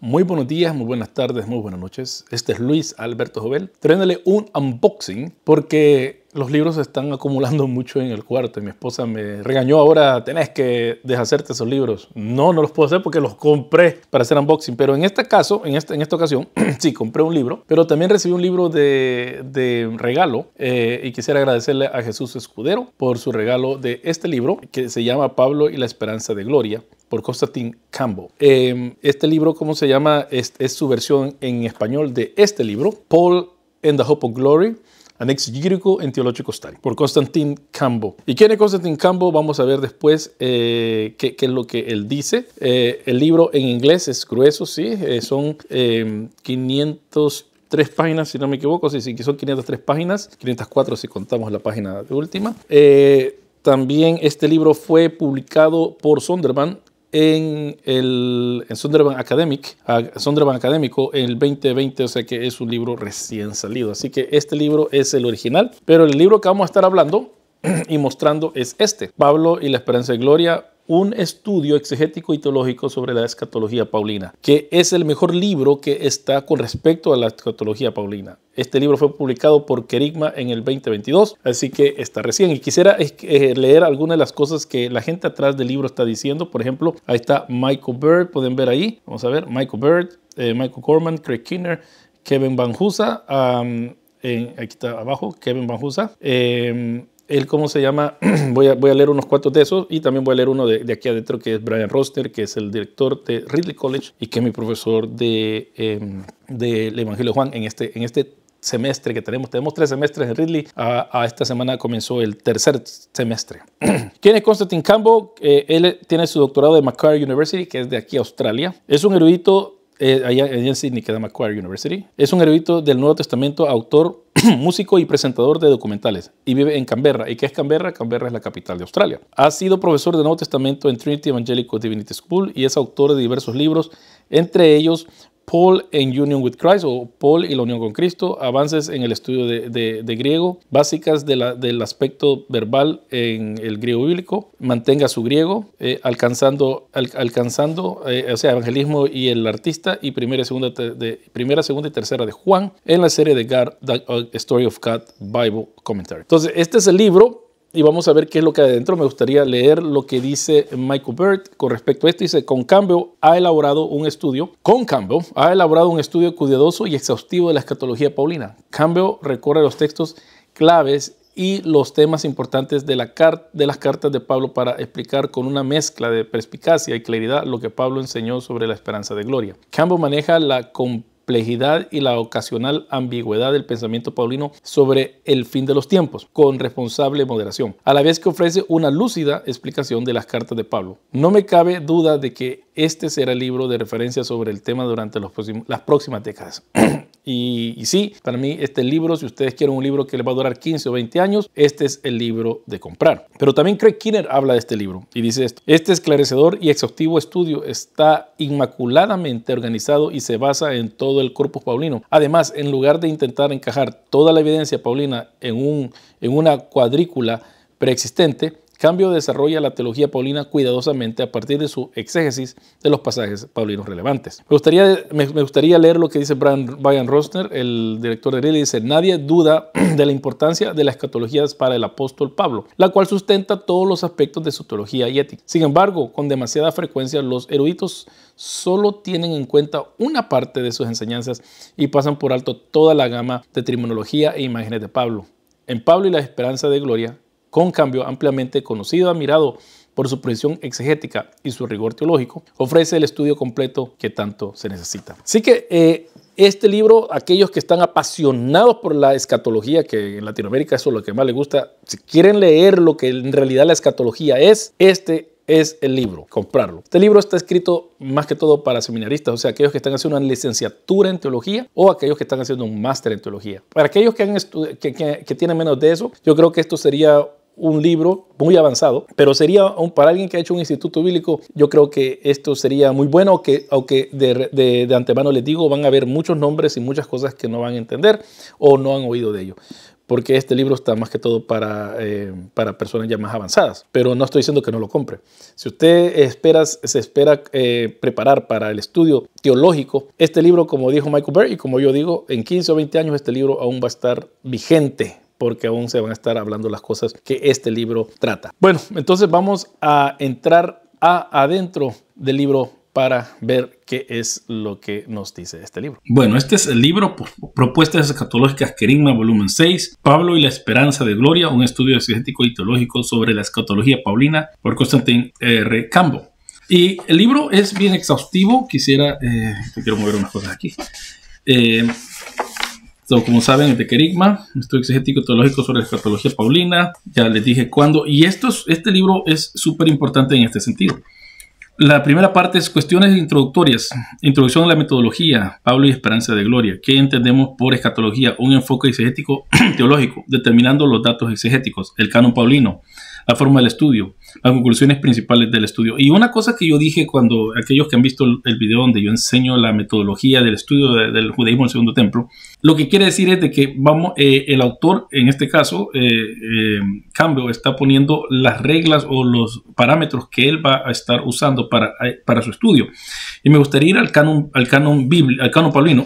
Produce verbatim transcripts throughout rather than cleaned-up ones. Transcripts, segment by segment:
Muy buenos días, muy buenas tardes, muy buenas noches. Este es Luis Alberto Jovel, trayéndole un unboxing porque los libros se están acumulando mucho en el cuarto y mi esposa me regañó ahora, tenés que deshacerte esos libros. No, no los puedo hacer porque los compré para hacer unboxing, pero en este caso, en esta, en esta ocasión, sí, compré un libro, pero también recibí un libro de, de regalo eh, y quisiera agradecerle a Jesús Escudero por su regalo de este libro que se llama Pablo y la Esperanza de Gloria, por Constantine Campbell. Eh, este libro, ¿cómo se llama? Es, es su versión en español de este libro, Paul and the Hope of Glory, an exegetical and theological study, por Constantine Campbell. ¿Y quién es Constantine Campbell? Vamos a ver después eh, qué, qué es lo que él dice. Eh, el libro en inglés es grueso, sí, eh, son eh, quinientas tres páginas, si no me equivoco, sí, sí, son quinientas tres páginas, quinientas cuatro si contamos la página última. Eh, también este libro fue publicado por Zondervan en el en Zondervan Academic, uh, Zondervan Académico en el veinte veinte, o sea que es un libro recién salido. Así que este libro es el original, pero el libro que vamos a estar hablando y mostrando es este, Pablo y la Esperanza de Gloria, un estudio exegético y teológico sobre la escatología paulina, que es el mejor libro que está con respecto a la escatología paulina. Este libro fue publicado por Kerygma en el veinte veintidós, así que está recién. Y quisiera eh, leer algunas de las cosas que la gente atrás del libro está diciendo. Por ejemplo, ahí está Michael Bird, pueden ver ahí. Vamos a ver, Michael Bird, eh, Michael Corman, Craig Kinner, Kevin Van Hoosa, um, en, aquí está abajo, Kevin Van Hoosa. Eh, Él, ¿cómo se llama? voy, a, voy a leer unos cuantos de esos y también voy a leer uno de, de aquí adentro que es Brian Rosner, que es el director de Ridley College y que es mi profesor de, eh, del Evangelio de Juan en este, en este semestre que tenemos. Tenemos tres semestres en Ridley. A, a esta semana comenzó el tercer semestre. ¿Quién es Constantine Campbell? Eh, él tiene su doctorado de Macquarie University, que es de aquí a Australia. Es un erudito. Eh, allá, allá en Sydney queda Macquarie University. Es un erudito del Nuevo Testamento, autor, músico y presentador de documentales. Y vive en Canberra. ¿Y qué es Canberra? Canberra es la capital de Australia. Ha sido profesor del Nuevo Testamento en Trinity Evangelical Divinity School y es autor de diversos libros, entre ellos Paul in Union with Christ, o Paul y la unión con Cristo, avances en el estudio de, de, de griego, básicas de la, del aspecto verbal en el griego bíblico, mantenga su griego, eh, alcanzando, al, alcanzando eh, o sea, evangelismo y el artista, y primera, segunda, de, primera, segunda y tercera de Juan, en la serie de God, The Story of God Bible Commentary. Entonces, este es el libro. Y vamos a ver qué es lo que hay adentro. Me gustaría leer lo que dice Michael Bird con respecto a esto. Dice, con Campbell ha elaborado un estudio, con Campbell ha elaborado un estudio cuidadoso y exhaustivo de la escatología paulina. Campbell recorre los textos claves y los temas importantes de, la de las cartas de Pablo para explicar con una mezcla de perspicacia y claridad lo que Pablo enseñó sobre la esperanza de gloria. Campbell maneja la complejidad y la ocasional ambigüedad del pensamiento paulino sobre el fin de los tiempos, con responsable moderación, a la vez que ofrece una lúcida explicación de las cartas de Pablo. No me cabe duda de que este será el libro de referencia sobre el tema durante los próximos, las próximas décadas. Y, y sí, para mí este libro, si ustedes quieren un libro que les va a durar quince o veinte años, este es el libro de comprar. Pero también Craig Kinner habla de este libro y dice esto: este esclarecedor y exhaustivo estudio está inmaculadamente organizado y se basa en todo el corpus paulino. Además, en lugar de intentar encajar toda la evidencia paulina en, un, en una cuadrícula preexistente, Campbell desarrolla la teología paulina cuidadosamente a partir de su exégesis de los pasajes paulinos relevantes. Me gustaría, me, me gustaría leer lo que dice Brian, Brian Rosner, el director de Ridley. Dice, nadie duda de la importancia de la escatología para el apóstol Pablo, la cual sustenta todos los aspectos de su teología y ética. Sin embargo, con demasiada frecuencia, los eruditos solo tienen en cuenta una parte de sus enseñanzas y pasan por alto toda la gama de terminología e imágenes de Pablo. En Pablo y la Esperanza de Gloria, con Campbell, ampliamente conocido, admirado por su precisión exegética y su rigor teológico, ofrece el estudio completo que tanto se necesita. Así que eh, este libro, aquellos que están apasionados por la escatología, que en Latinoamérica eso es lo que más les gusta, si quieren leer lo que en realidad la escatología es, este es el libro, comprarlo. Este libro está escrito más que todo para seminaristas, o sea, aquellos que están haciendo una licenciatura en teología o aquellos que están haciendo un máster en teología. Para aquellos que, han que, que, que tienen menos de eso, yo creo que esto sería un libro muy avanzado, pero sería un, para alguien que ha hecho un instituto bíblico, yo creo que esto sería muy bueno, aunque, aunque de, de, de antemano les digo, van a haber muchos nombres y muchas cosas que no van a entender o no han oído de ello. porque este libro está más que todo para, eh, para personas ya más avanzadas, pero no estoy diciendo que no lo compre. Si usted espera, se espera eh, preparar para el estudio teológico, este libro, como dijo Michael Bird y como yo digo, en quince o veinte años este libro aún va a estar vigente, porque aún se van a estar hablando las cosas que este libro trata. Bueno, entonces vamos a entrar a adentro del libro para ver qué es lo que nos dice este libro. Bueno, este es el libro Propuestas Escatológicas Querigma, volumen seis, Pablo y la Esperanza de Gloria, un estudio exegético y teológico sobre la escatología paulina, por Constantine R. Campbell. Y el libro es bien exhaustivo. Quisiera, eh, quiero mover unas cosas aquí. Eh, So, como saben, es de Querigma, estudio exegético teológico sobre la escatología paulina. Ya les dije cuándo. Y esto es, este libro es súper importante en este sentido. La primera parte es cuestiones introductorias. Introducción a la metodología, Pablo y Esperanza de Gloria. ¿Qué entendemos por escatología? Un enfoque exegético teológico, determinando los datos exegéticos, el canon paulino, la forma del estudio, las conclusiones principales del estudio. Y una cosa que yo dije cuando aquellos que han visto el video donde yo enseño la metodología del estudio de, del judaísmo del segundo templo, lo que quiere decir es de que vamos, eh, el autor, en este caso, eh, eh, Campbell, está poniendo las reglas o los parámetros que él va a estar usando para, para su estudio. Y me gustaría ir al canon, al canon bíblico, al canon paulino,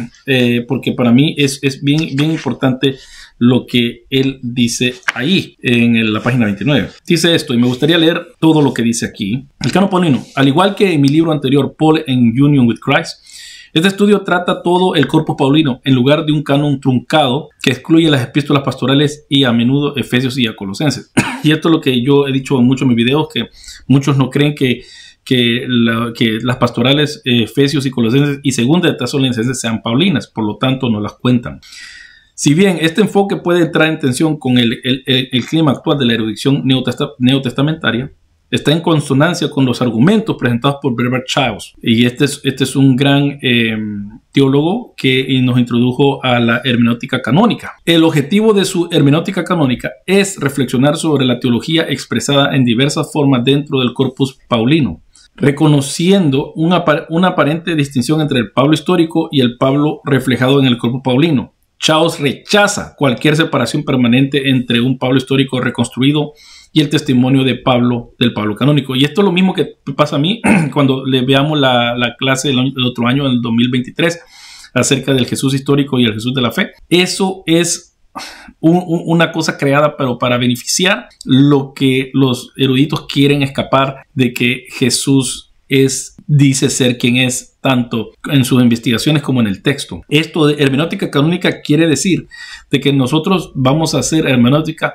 eh, porque para mí es, es bien, bien importante lo que él dice ahí en la página veintinueve. Dice esto, y me gustaría leer todo lo que dice aquí. El canon paulino, al igual que en mi libro anterior, Paul in Union with Christ, este estudio trata todo el corpus paulino en lugar de un canon truncado que excluye las epístolas pastorales y a menudo Efesios y a Colosenses. Y esto es lo que yo he dicho en muchos de mis videos, que muchos no creen que Que, la, que las pastorales eh, Efesios y Colosenses y segunda de Tesalonicenses sean paulinas, por lo tanto no las cuentan. Si bien este enfoque puede entrar en tensión con el, el, el, el clima actual de la erudición neotesta, neotestamentaria, está en consonancia con los argumentos presentados por Bernard Childs. Y este es, este es un gran eh, teólogo que nos introdujo a la hermenéutica canónica. El objetivo de su hermenéutica canónica es reflexionar sobre la teología expresada en diversas formas dentro del corpus paulino, reconociendo una, una aparente distinción entre el Pablo histórico y el Pablo reflejado en el corpus paulino. Childs rechaza cualquier separación permanente entre un Pablo histórico reconstruido y el testimonio de Pablo, del Pablo canónico. Y esto es lo mismo que pasa a mí cuando le veamos la, la clase del, del otro año, en el dos mil veintitrés, acerca del Jesús histórico y el Jesús de la fe. Eso es un, un, una cosa creada, pero para beneficiar lo que los eruditos quieren escapar de que Jesús es, dice ser quien es, tanto en sus investigaciones como en el texto. Esto de hermenéutica canónica quiere decir de que nosotros vamos a hacer hermenéutica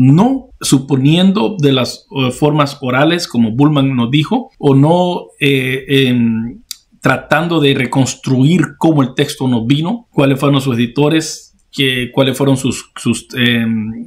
no suponiendo de las uh, formas orales, como Bullman nos dijo, o no eh, eh, tratando de reconstruir cómo el texto nos vino, cuáles fueron sus editores, que, cuáles fueron sus, sus, eh,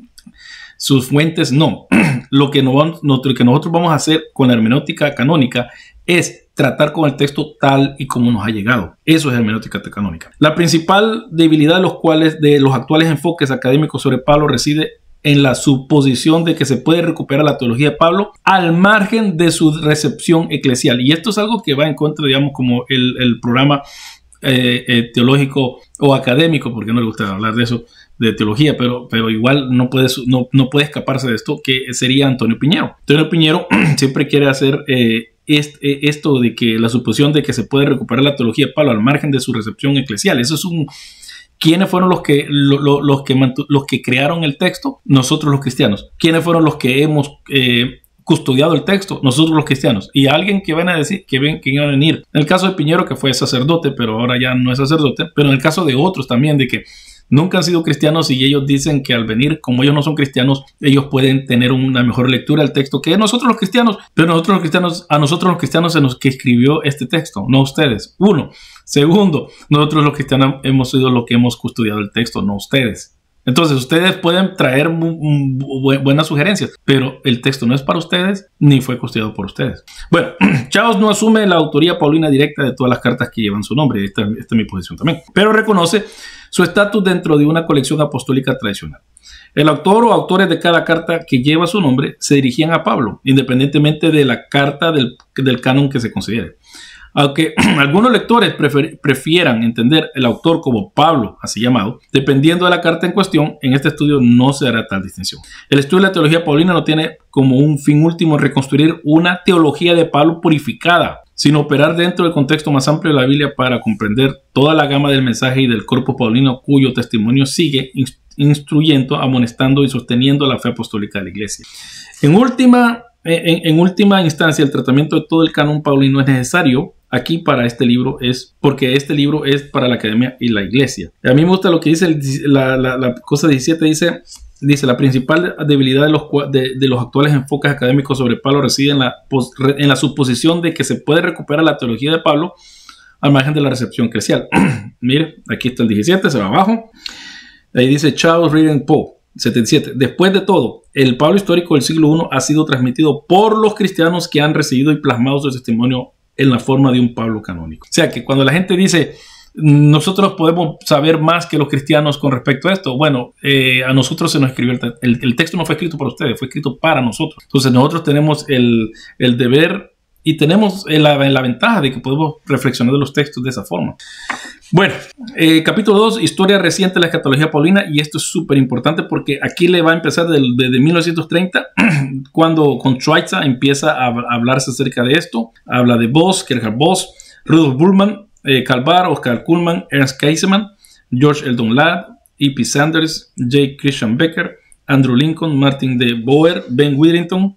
sus fuentes. No, lo que, no, lo que nosotros vamos a hacer con la hermenéutica canónica es tratar con el texto tal y como nos ha llegado. Eso es hermenéutica canónica. La principal debilidad de los cuales de los actuales enfoques académicos sobre Pablo reside en la suposición de que se puede recuperar la teología de Pablo al margen de su recepción eclesial. Y esto es algo que va en contra, digamos, como el, el programa eh, eh, teológico o académico, porque no le gusta hablar de eso, de teología, pero, pero igual no puede, no, no puede escaparse de esto, que sería Antonio Piñero. Antonio Piñero siempre quiere hacer eh, este, esto de que la suposición de que se puede recuperar la teología de Pablo al margen de su recepción eclesial. Eso es un... ¿Quiénes fueron los que, lo, lo, los, que los que crearon el texto? Nosotros los cristianos. ¿Quiénes fueron los que hemos eh, custodiado el texto? Nosotros los cristianos. Y alguien que van a decir que ven que iban a venir. En el caso de Piñero, que fue sacerdote, pero ahora ya no es sacerdote. Pero en el caso de otros también, de que nunca han sido cristianos y ellos dicen que al venir, como ellos no son cristianos, ellos pueden tener una mejor lectura del texto que nosotros los cristianos. Pero nosotros los cristianos, a nosotros los cristianos se nos que escribió este texto, no ustedes. Uno. Segundo, nosotros los cristianos hemos sido los que hemos custodiado el texto, no ustedes. Entonces, ustedes pueden traer buenas sugerencias, pero el texto no es para ustedes ni fue custodiado por ustedes. Bueno, Childs no asume la autoría paulina directa de todas las cartas que llevan su nombre. Esta, esta es mi posición también. Pero reconoce su estatus dentro de una colección apostólica tradicional. El autor o autores de cada carta que lleva su nombre se dirigían a Pablo, independientemente de la carta del, del canon que se considere. Aunque algunos lectores prefer prefieran entender el autor como Pablo, así llamado, dependiendo de la carta en cuestión, en este estudio no se hará tal distinción. El estudio de la teología paulina no tiene como un fin último reconstruir una teología de Pablo purificada, sino operar dentro del contexto más amplio de la Biblia para comprender toda la gama del mensaje y del corpus paulino cuyo testimonio sigue instruyendo, amonestando y sosteniendo la fe apostólica de la Iglesia. En última, en, en última instancia, el tratamiento de todo el canon paulino es necesario aquí para este libro, es porque este libro es para la academia y la iglesia. A mí me gusta lo que dice el, la, la, la cosa diecisiete, dice, dice la principal debilidad de los, de, de los actuales enfoques académicos sobre Pablo reside en la, en la suposición de que se puede recuperar la teología de Pablo al margen de la recepción eclesial. Mire, aquí está el diecisiete, se va abajo. Ahí dice Charles Reading Poe, setenta y siete. Después de todo, el Pablo histórico del siglo primero ha sido transmitido por los cristianos que han recibido y plasmado su testimonio en la forma de un Pablo canónico. O sea que cuando la gente dice nosotros podemos saber más que los cristianos con respecto a esto, bueno, eh, a nosotros se nos escribió el, el, el texto no fue escrito para ustedes, fue escrito para nosotros. Entonces nosotros tenemos el, el deber y tenemos la, la ventaja de que podemos reflexionar de los textos de esa forma. Bueno, eh, capítulo dos, historia reciente de la escatología paulina, y esto es súper importante porque aquí le va a empezar desde, desde mil novecientos treinta, cuando con Schweitzer empieza a, a hablarse acerca de esto. Habla de Voss, Gerhard Voss, Rudolf Bultmann, eh, Calvar, Oscar Kuhlmann, Ernst Käsemann, George Eldon Ladd, E P Sanders, J. Christian Becker, Andrew Lincoln, Martin de Boer, Ben Widdington.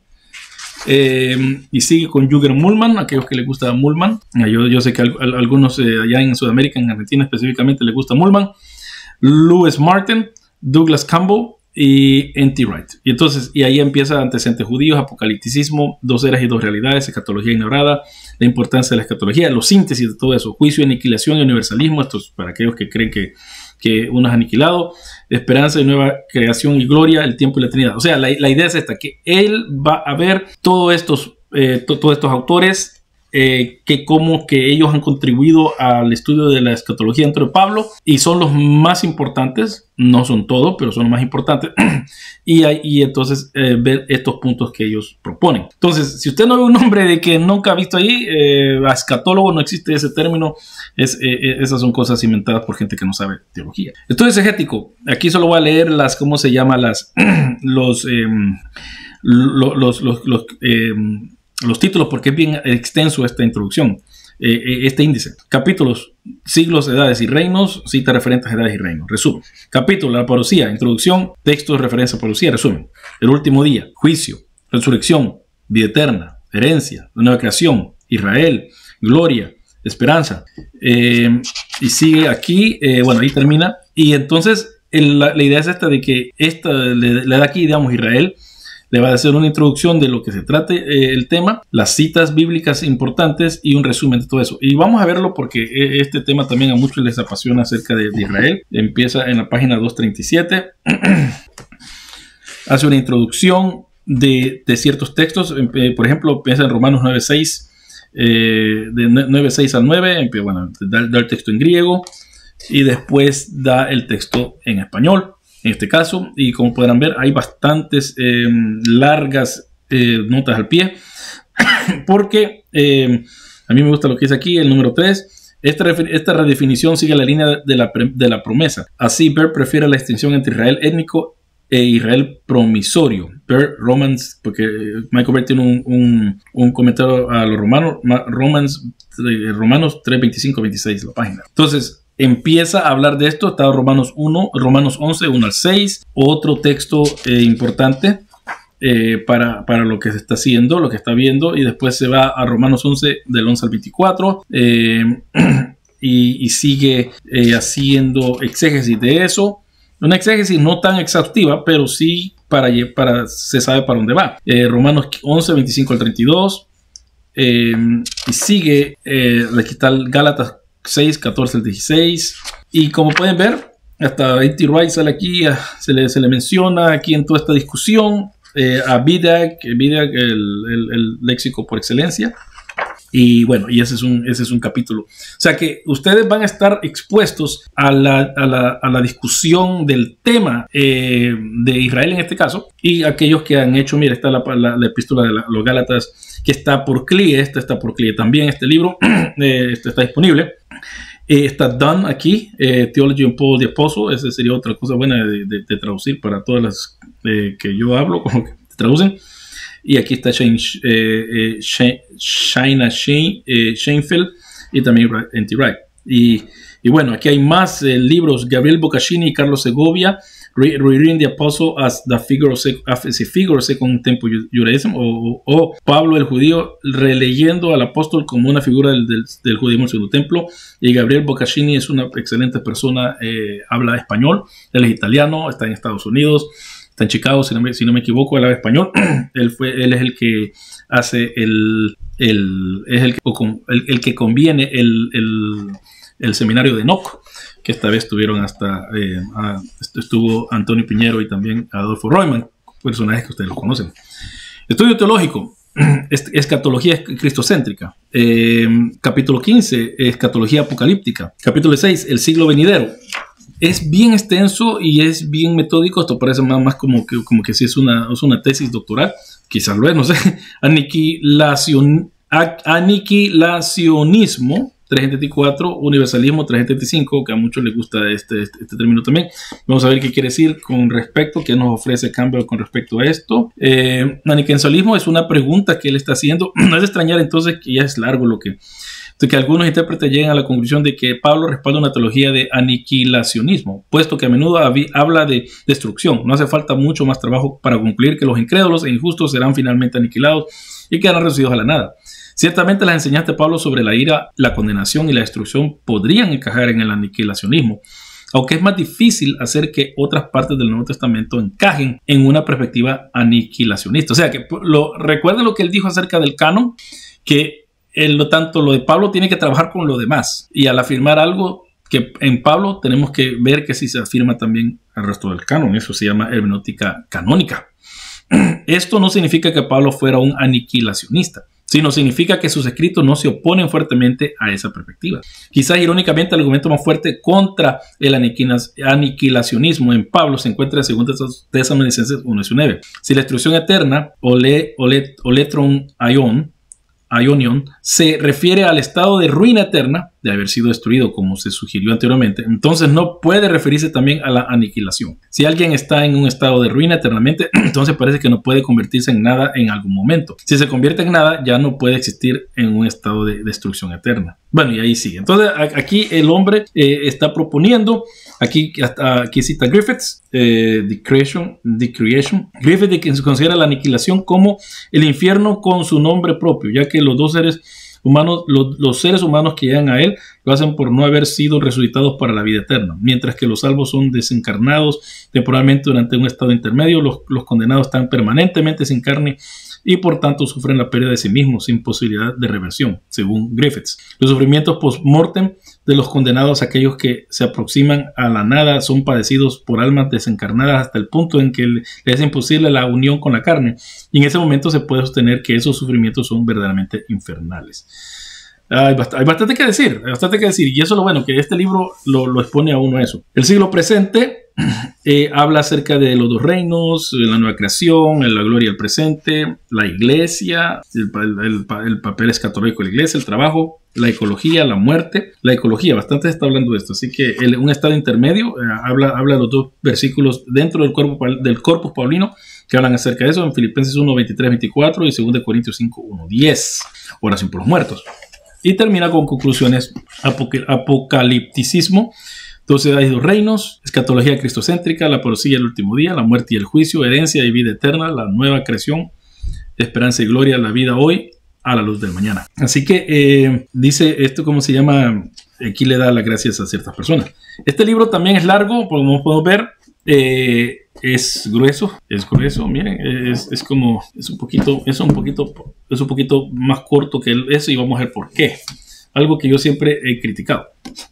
Eh, y sigue con Jürgen Mühlmann, aquellos que les gusta Mühlmann. Yo, yo sé que a, a, a algunos eh, allá en Sudamérica, en Argentina específicamente, les gusta Mühlmann. Lewis Martin, Douglas Campbell y N T Wright. Y entonces, y ahí empieza antecedentes judíos, apocalipticismo, dos eras y dos realidades, escatología ignorada, la importancia de la escatología, los síntesis de todo eso, juicio, aniquilación y universalismo. Esto es para aquellos que creen que, que uno es aniquilado, esperanza y nueva creación y gloria, el tiempo y la Trinidad. O sea, la, la idea es esta, que él va a ver todos estos, eh, to, todos estos autores, eh, que como que ellos han contribuido al estudio de la escatología dentro de Pablo, y son los más importantes, no son todos, pero son los más importantes, y, hay, y entonces eh, ver estos puntos que ellos proponen. Entonces, si usted no ve un nombre de que nunca ha visto ahí, eh, escatólogo, no existe ese término, es, eh, esas son cosas inventadas por gente que no sabe teología. Estudio exegético, aquí solo voy a leer las, ¿cómo se llama? Las, los, eh, los, los, los, los eh, los títulos, porque es bien extenso esta introducción, eh, este índice. Capítulos, siglos, edades y reinos, cita referentes a edades y reinos. Resumen. Capítulo, la parucía, introducción, textos de referencia a parucía, resumen. El último día, juicio, resurrección, vida eterna, herencia, la nueva creación, Israel, gloria, esperanza. Eh, y sigue aquí, eh, bueno, ahí termina. Y entonces el, la, la idea es esta de que esta le, le da aquí, digamos, Israel. Le va a hacer una introducción de lo que se trate eh, el tema, las citas bíblicas importantes y un resumen de todo eso. Y vamos a verlo porque este tema también a muchos les apasiona acerca de, de Israel. Empieza en la página doscientos treinta y siete. Hace una introducción de, de ciertos textos. Eh, por ejemplo, empieza en Romanos nueve seis, eh, de nueve seis al nueve. Empieza, bueno, da, da el texto en griego y después da el texto en español. En este caso, y como podrán ver, hay bastantes eh, largas eh, notas al pie, porque eh, a mí me gusta lo que dice aquí, el número tres. Esta, esta redefinición sigue la línea de la, de la promesa. Así, Baird prefiere la distinción entre Israel étnico e Israel promisorio. Baird, Romans, porque Michael Baird tiene un, un, un comentario a los romanos, Romans, Romanos tres, veinticinco, veintiséis, la página. Entonces, empieza a hablar de esto, está Romanos uno, Romanos once, uno al seis, otro texto eh, importante eh, para, para lo que se está haciendo, lo que está viendo, y después se va a Romanos once, del once al veinticuatro, eh, y, y sigue eh, haciendo exégesis de eso, una exégesis no tan exhaustiva, pero sí para, para se sabe para dónde va. Eh, Romanos once, veinticinco al treinta y dos, eh, y sigue, eh, aquí está Gálatas seis, catorce al dieciséis, y como pueden ver, hasta N T Wright sale aquí, se le, se le menciona aquí en toda esta discusión, eh, a Vidak, Vidak el, el, el léxico por excelencia, Y bueno, y ese es un, ese es un capítulo. O sea que ustedes van a estar expuestos a la, a la, a la discusión del tema eh, de Israel en este caso, y aquellos que han hecho, mira, está la, la, la epístola de la, los Gálatas, que está por C L I E, esta está por C L I E también, este libro eh, este está disponible. Eh, está Dunn aquí, eh, Theology of Paul the Apostle, esa sería otra cosa buena de, de, de traducir para todas las eh, que yo hablo, como que traducen. Y aquí está Shane, eh, eh, Shaina Shane, eh, Shainfeld y también N T Wright. Y, y bueno, aquí hay más eh, libros, Gabriel Boccaccini y Carlos Segovia, Rereading the Apostle as the Figure of, as a figure of Second Temple Judaism, o, o Pablo el judío releyendo al apóstol como una figura del, del, del judaísmo del segundo templo. Y Gabriel Boccaccini es una excelente persona, eh, habla español, él es italiano, está en Estados Unidos, está en Chicago, si no me, si no me equivoco, él habla español. él, fue, él es el que hace el, el, es el, el, el que conviene el, el, el seminario de Enoch, que esta vez estuvieron hasta, eh, a, estuvo Antonio Piñero y también Adolfo Royman, personajes que ustedes los conocen. Estudio teológico, escatología cristocéntrica. Eh, capítulo quince, escatología apocalíptica. Capítulo dieciséis, el siglo venidero. Es bien extenso y es bien metódico. Esto parece más, más como que, como que si es una, es una tesis doctoral. Quizás lo es, no sé. Aniquilación, aniquilacionismo, trescientos setenta y cuatro, universalismo, trescientos setenta y cinco, que a muchos les gusta este, este, este término también. Vamos a ver qué quiere decir con respecto, qué nos ofrece Campbell con respecto a esto. Eh, aniquilacionismo es una pregunta que él está haciendo. No es de extrañar entonces que ya es largo lo que... que algunos intérpretes lleguen a la conclusión de que Pablo respalda una teología de aniquilacionismo, puesto que a menudo habla de destrucción. No hace falta mucho más trabajo para concluir que los incrédulos e injustos serán finalmente aniquilados y quedarán reducidos a la nada. Ciertamente las enseñanzas de Pablo sobre la ira, la condenación y la destrucción podrían encajar en el aniquilacionismo, aunque es más difícil hacer que otras partes del Nuevo Testamento encajen en una perspectiva aniquilacionista. O sea, que lo, recuerden lo que él dijo acerca del canon, que el, lo tanto lo de Pablo tiene que trabajar con lo demás, y al afirmar algo que en Pablo tenemos que ver que si se afirma también al resto del canon. Eso se llama hermenéutica canónica. Esto no significa que Pablo fuera un aniquilacionista, sino significa que sus escritos no se oponen fuertemente a esa perspectiva. Quizás irónicamente el argumento más fuerte contra el aniquilacionismo en Pablo se encuentra en dos Tesalonicenses uno diecinueve. Si la destrucción eterna, ole, ole, oletron aion, aionion, se refiere al estado de ruina eterna, de haber sido destruido como se sugirió anteriormente, entonces no puede referirse también a la aniquilación. Si alguien está en un estado de ruina eternamente, entonces parece que no puede convertirse en nada en algún momento. Si se convierte en nada, ya no puede existir en un estado de destrucción eterna. Bueno, y ahí sigue. Entonces aquí el hombre eh, está proponiendo, aquí, aquí cita Griffiths, eh, the, creation, the Creation, Griffith que considera la aniquilación como el infierno con su nombre propio, ya que los dos seres humanos, los, los seres humanos que llegan a él lo hacen por no haber sido resucitados para la vida eterna, mientras que los salvos son desencarnados temporalmente durante un estado intermedio. Los, los condenados están permanentemente sin carne y por tanto sufren la pérdida de sí mismos sin posibilidad de reversión, según Griffiths. Los sufrimientos post-mortem de los condenados, aquellos que se aproximan a la nada, son padecidos por almas desencarnadas hasta el punto en que les es imposible la unión con la carne, y en ese momento se puede sostener que esos sufrimientos son verdaderamente infernales. Hay, bast hay bastante que decir, hay bastante que decir, y eso es lo bueno, que este libro lo, lo expone a uno a eso. El siglo presente eh, habla acerca de los dos reinos, la nueva creación, la gloria del presente, la iglesia, el, el, el papel escatológico de la iglesia, el trabajo, la ecología, la muerte. La ecología, bastante se está hablando de esto, así que el, un estado intermedio, eh, habla, habla de los dos versículos dentro del, cuerpo, del corpus paulino que hablan acerca de eso, en Filipenses uno, veintitrés, veinticuatro y dos Corintios cinco, uno, diez, oración por los muertos. Y termina con conclusiones: apocalipticismo, doce edades y dos reinos, escatología cristocéntrica, la parusía del último día, la muerte y el juicio, herencia y vida eterna, la nueva creación, esperanza y gloria, la vida hoy, a la luz del mañana. Así que eh, dice esto, ¿cómo se llama? Aquí le da las gracias a ciertas personas. Este libro también es largo, como podemos ver. Eh, es grueso, es grueso, miren, es, es como, es un poquito, es un poquito, es un poquito más corto que eso, y vamos a ver por qué. Algo que yo siempre he criticado.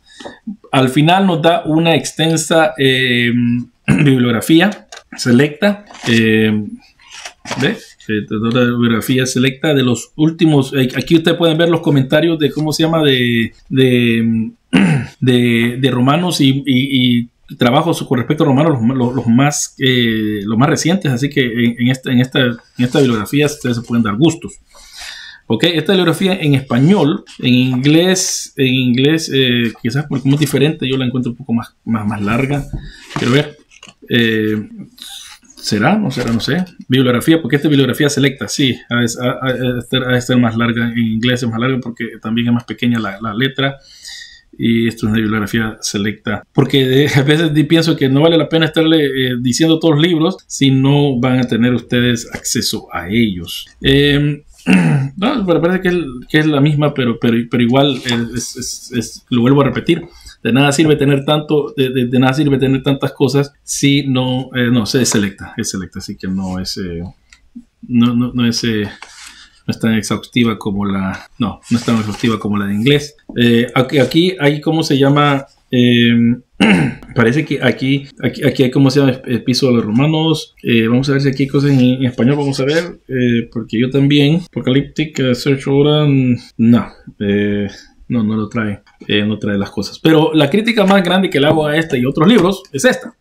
Al final nos da una extensa eh, bibliografía selecta. Eh, ¿Ve? La bibliografía selecta de los últimos. Aquí ustedes pueden ver los comentarios de cómo se llama de, de, de, de Romanos y, y, y trabajos con respecto a Romanos, los, los, los, más, eh, los más recientes. Así que en, en, esta, en, esta, en esta bibliografía ustedes se pueden dar gustos. Ok, esta bibliografía en español, en inglés, en inglés eh, quizás porque es diferente, yo la encuentro un poco más, más, más larga. Quiero ver. Eh, ¿Será? No será, no sé. Bibliografía, porque esta bibliografía selecta, sí, ha de estar más larga. En inglés es más larga porque también es más pequeña la, la letra. Y esto es una bibliografía selecta. Porque de, a veces pienso que no vale la pena estarle eh, diciendo todos los libros si no van a tener ustedes acceso a ellos. Eh, no, me parece que es, que es la misma, pero, pero, pero igual es, es, es, lo vuelvo a repetir. De nada sirve tener tanto, de, de, de nada sirve tener tantas cosas si no, eh, no, se selecta, es selecta, así que no es, eh, no, no, no es, eh, no es tan exhaustiva como la, no, no es tan exhaustiva como la de inglés. Eh, aquí, aquí hay, ¿cómo se llama? Eh, parece que aquí, aquí, aquí hay, ¿cómo se llama? El piso de los romanos. Eh, vamos a ver si aquí hay cosas en, en español, vamos a ver, eh, porque yo también, Apocalyptic uh, Search ahora, no, eh, No, no lo trae, eh, no trae las cosas. Pero la crítica más grande que le hago a esta y otros libros es esta.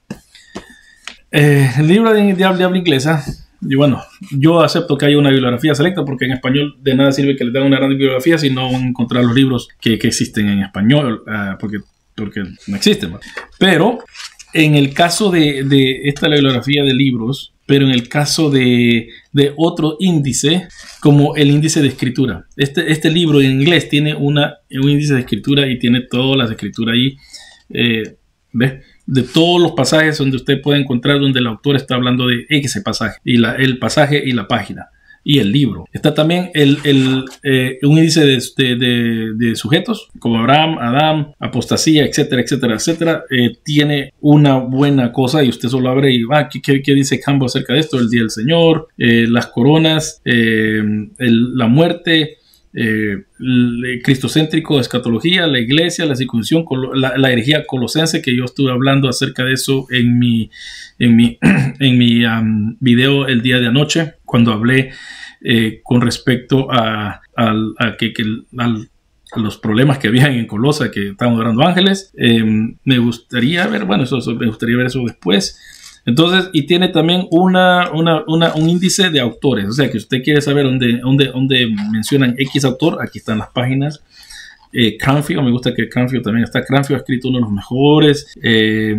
Eh, el libro de, de, habla, de habla inglesa, y bueno, yo acepto que haya una bibliografía selecta porque en español de nada sirve que les den una gran bibliografía si no van a encontrar los libros que, que existen en español, uh, porque, porque no existen. ¿no? Pero en el caso de, de esta bibliografía de libros, pero en el caso de, de otro índice, como el índice de escritura. Este, este libro en inglés tiene una, un índice de escritura y tiene todas las escrituras ahí. Eh, ¿ves? De todos los pasajes donde usted puede encontrar donde el autor está hablando de ese pasaje, y la, el pasaje y la página. Y el libro. Está también el, el, eh, un índice de, de, de, de sujetos, como Abraham, Adán, apostasía, etcétera, etcétera, etcétera. Eh, tiene una buena cosa y usted solo abre y va, ah, ¿qué, qué dice Campbell acerca de esto? El día del Señor, eh, las coronas, eh, el, la muerte, eh, el cristocéntrico, escatología, la iglesia, la circuncisión, la, la herejía colosense, que yo estuve hablando acerca de eso en mi, en mi, en mi um, video el día de anoche, cuando hablé eh, con respecto a, a, a que, que al, a los problemas que había en Colosa, que estaban adorando ángeles. Eh, me gustaría ver, bueno, eso, eso, me gustaría ver eso después. Entonces, y tiene también una, una, una, un índice de autores, o sea que usted quiere saber dónde, dónde, dónde mencionan X autor, aquí están las páginas. Eh, Cranfield, me gusta que Cranfield también está. Cranfield ha escrito uno de los mejores eh,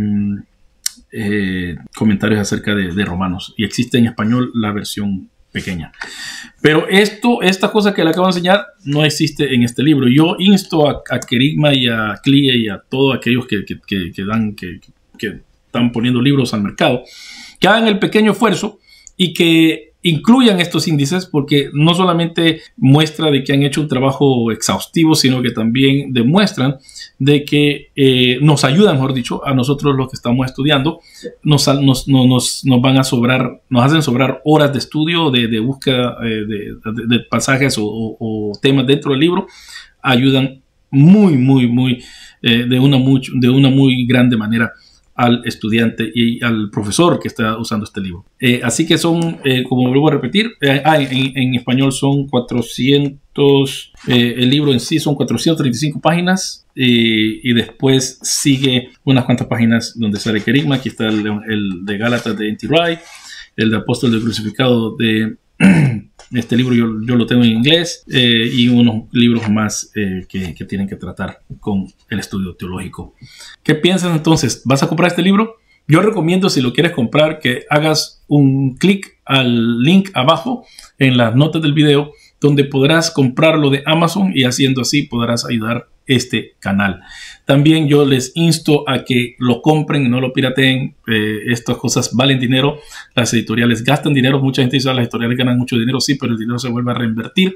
eh, comentarios acerca de, de Romanos, y existe en español la versión pequeña. Pero esto, esta cosa que le acabo de enseñar no existe en este libro. Yo insto a, a Kerygma y a C L I E y a todos aquellos que, que, que, que dan, que, que están poniendo libros al mercado, que hagan el pequeño esfuerzo y que incluyan estos índices, porque no solamente muestra de que han hecho un trabajo exhaustivo, sino que también demuestran de que eh, nos ayudan, mejor dicho, a nosotros los que estamos estudiando, nos, nos, nos, nos van a sobrar, nos hacen sobrar horas de estudio, de, de búsqueda eh, de, de, de pasajes o, o, o temas dentro del libro, ayudan muy, muy, muy, eh, de, una muy, de una muy grande manera al estudiante y al profesor que está usando este libro. Eh, así que son, eh, como vuelvo a repetir, eh, ah, en, en español son cuatrocientos, eh, el libro en sí son cuatrocientas treinta y cinco páginas, eh, y después sigue unas cuantas páginas donde sale Kerygma. Aquí está el, el de Gálatas de N T Wright, el de Apóstol del Crucificado de este libro, yo, yo lo tengo en inglés, eh, y unos libros más eh, que, que tienen que tratar con el estudio teológico. ¿Qué piensas entonces? ¿Vas a comprar este libro? Yo recomiendo, si lo quieres comprar, que hagas un clic al link abajo en las notas del video, donde podrás comprarlo de Amazon, y haciendo así podrás ayudar este canal. También yo les insto a que lo compren y no lo pirateen. Eh, estas cosas valen dinero, las editoriales gastan dinero. Mucha gente dice que las editoriales ganan mucho dinero, sí, pero el dinero se vuelve a reinvertir.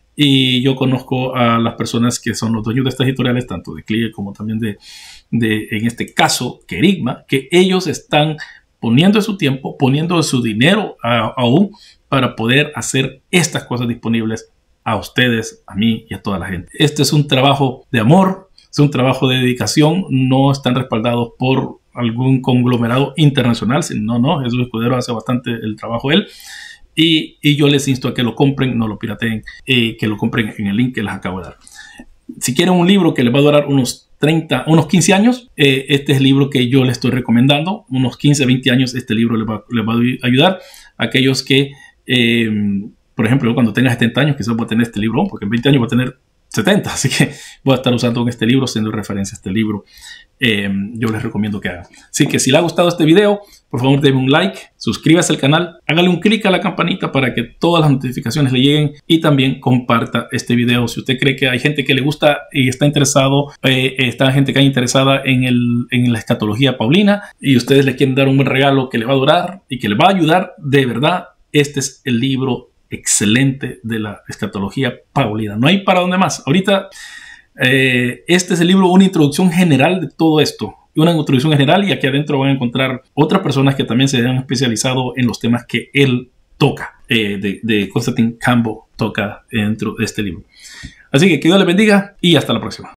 Y yo conozco a las personas que son los dueños de estas editoriales, tanto de C L I E como también de, de en este caso, Kerygma, que ellos están poniendo su tiempo, poniendo su dinero a, aún para poder hacer estas cosas disponibles a ustedes, a mí y a toda la gente. Este es un trabajo de amor, es un trabajo de dedicación, no están respaldados por algún conglomerado internacional, no, no, Jesús Escudero hace bastante el trabajo él, y, y yo les insto a que lo compren, no lo pirateen, eh, que lo compren en el link que les acabo de dar. Si quieren un libro que les va a durar unos treinta, unos quince años, eh, este es el libro que yo les estoy recomendando. Unos quince, veinte años este libro les va, les va a ayudar a aquellos que, eh, por ejemplo, cuando tenga setenta años, quizás voy a tener este libro, porque en veinte años voy a tener setenta, así que voy a estar usando este libro, haciendo referencia a este libro. Eh, yo les recomiendo que hagan. Así que si les ha gustado este video, por favor denme un like, suscríbase al canal, hágale un clic a la campanita para que todas las notificaciones le lleguen y también comparta este video. Si usted cree que hay gente que le gusta y está interesado, eh, está gente que hay interesada en, el, en la escatología paulina y ustedes le quieren dar un buen regalo que le va a durar y que le va a ayudar de verdad, este es el libro excelente de la escatología paulina. No hay para dónde más. Ahorita eh, este es el libro, una introducción general de todo esto. Una introducción general, y aquí adentro van a encontrar otras personas que también se han especializado en los temas que él toca, eh, de, de Constantine Campbell toca dentro de este libro. Así que que Dios les bendiga y hasta la próxima.